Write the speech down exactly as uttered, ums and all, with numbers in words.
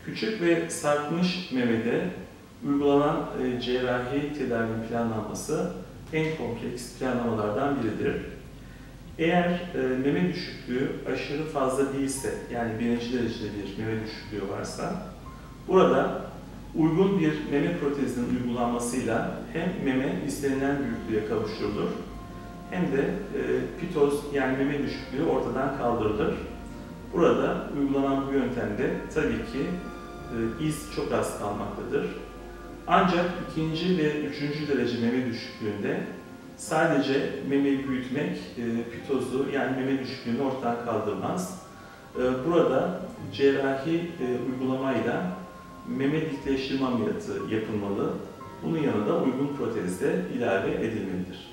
Küçük ve sarkmış memede uygulanan e, cerrahi tedavinin planlanması en kompleks planlamalardan biridir. Eğer e, meme düşüklüğü aşırı fazla değilse, yani birinci derecede bir meme düşüklüğü varsa, burada uygun bir meme protezinin uygulanmasıyla hem meme istenilen büyüklüğe kavuşturulur, hem de e, pitoz, yani meme düşüklüğü ortadan kaldırılır. Burada uygulanan bu yöntemde tabii ki e, iz çok az kalmaktadır. Ancak ikinci ve üçüncü derece meme düşüklüğünde sadece memeyi büyütmek e, pitozu, yani meme düşüklüğünü ortadan kaldırmaz. E, burada cerrahi e, uygulamayla meme dikleştirme ameliyatı yapılmalı. Bunun yanında uygun protez de ilave edilmelidir.